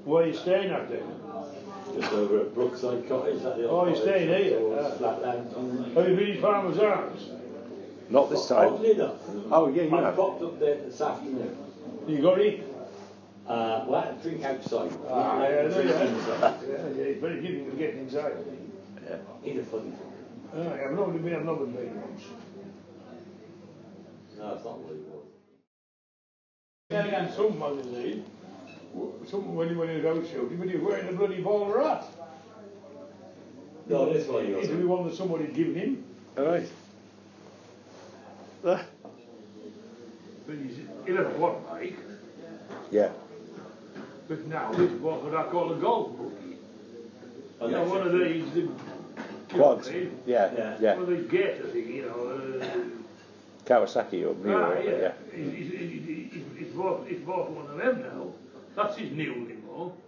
Where are you staying at then? Just over at Brookside Cottage. Oh, you're staying here? Flatland. Have you been in Farmer's Arms? Not this time. Oddly enough. Oh, yeah, you I have. popped up there this afternoon. You got it? Well, I had a drink outside. Yeah, I know you have. Yeah, it's very difficult to get inside. Yeah. He's a funny thing. I've not been once. No, it's not what he was. And some magazine, when he was out shooting, but he was wearing a bloody bowler hat. No, this one he was. It was the one that somebody had given him. Alright. But he'll have a one bike. Yeah. But now he's what I call a golf buggy. You know, one of these Quads. Yeah. One of these gators, you know. Kawasaki or Mio. Yeah. He's bought one of them now. That's his new limo.